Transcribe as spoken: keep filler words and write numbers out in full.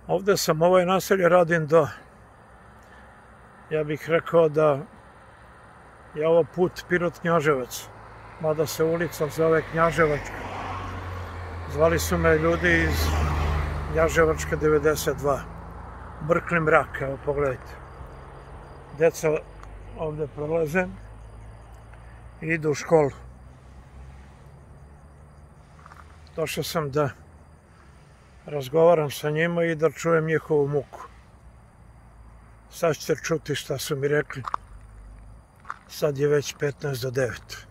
Ovde sam ovaj naselje radim do, ja bih rekao da je ovo put Pirot-Knjaževac, mada se ulica zove Knjaževačka. Zvali su me ljudi iz Knjaževačke devedeset dva. Mrkli mrak, evo pogledajte. Deca ovde prolaze i idu u školu. Došao sam da razgovaram sa njima i da čujem njihovu muku. Sad ćete čuti šta su mi rekli. Sad je već petnaest do devet.